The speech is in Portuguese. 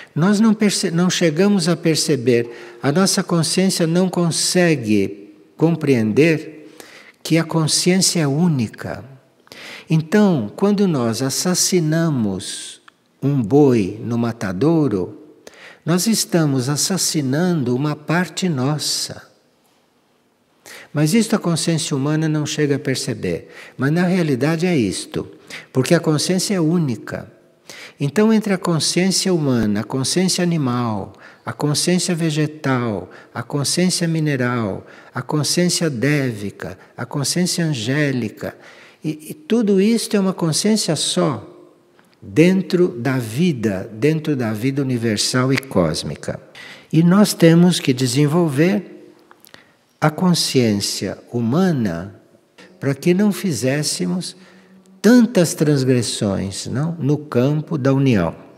Nós não chegamos a perceber, a nossa consciência não consegue compreender que a consciência é única. Então, quando nós assassinamos um boi no matadouro, nós estamos assassinando uma parte nossa. Mas isto a consciência humana não chega a perceber. Mas na realidade é isto, porque a consciência é única. Então, entre a consciência humana, a consciência animal, a consciência vegetal, a consciência mineral, a consciência dévica, a consciência angélica, e tudo isto é uma consciência só, dentro da vida universal e cósmica. E nós temos que desenvolver a consciência humana para que não fizéssemos tantas transgressões, não, no campo da união.